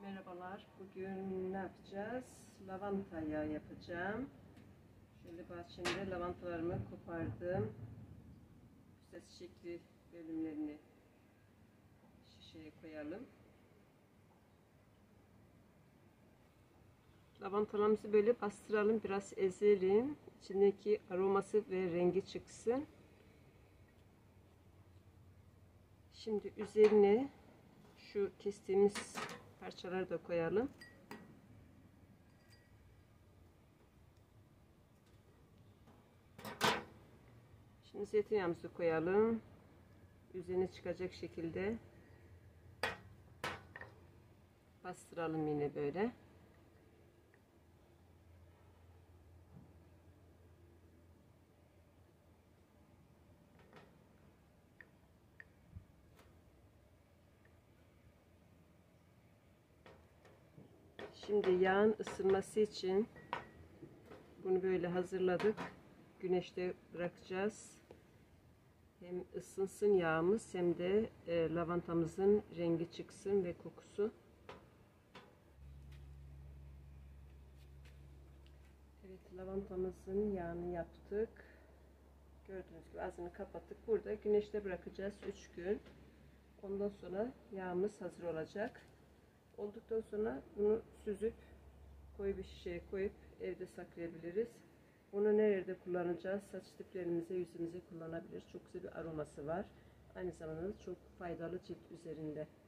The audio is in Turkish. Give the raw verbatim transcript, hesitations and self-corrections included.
Merhabalar. Bugün ne yapacağız? Lavanta yağı yapacağım. Şöyle bahçemde lavantalarımı kopardım. Güzel çiçekli bölümlerini şişeye koyalım. Lavantalarımızı böyle bastıralım, biraz ezelim. İçindeki aroması ve rengi çıksın. Şimdi üzerine şu kestiğimiz parçaları da koyalım. Şimdi zeytinyağımızı koyalım. Üzerine çıkacak şekilde bastıralım yine böyle. Şimdi yağın ısınması için bunu böyle hazırladık. Güneşte bırakacağız. Hem ısınsın yağımız hem de e, lavantamızın rengi çıksın ve kokusu. Evet, lavantamızın yağını yaptık. Gördüğünüz gibi ağzını kapattık. Burada güneşte bırakacağız üç gün. Ondan sonra yağımız hazır olacak. Olduktan sonra bunu süzüp koyu bir şişeye koyup evde saklayabiliriz. Bunu nerede kullanacağız? Saç diplerimize, yüzümüze kullanabiliriz. Çok güzel bir aroması var. Aynı zamanda çok faydalı cilt üzerinde.